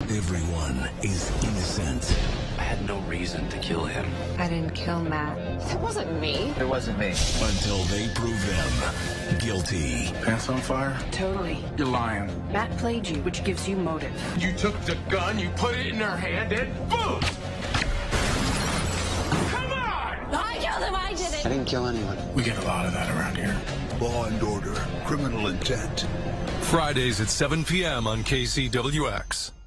Everyone is innocent. I had no reason to kill him. I didn't kill Matt. It wasn't me. It wasn't me. Until they prove them guilty. Pants on fire? Totally. You're lying. Matt played you, which gives you motive. You took the gun, you put it in her hand, and boom! Come on! I killed him, I did it! I didn't kill anyone. We get a lot of that around here. Law and Order, Criminal Intent. Fridays at 7 p.m. on KCWX.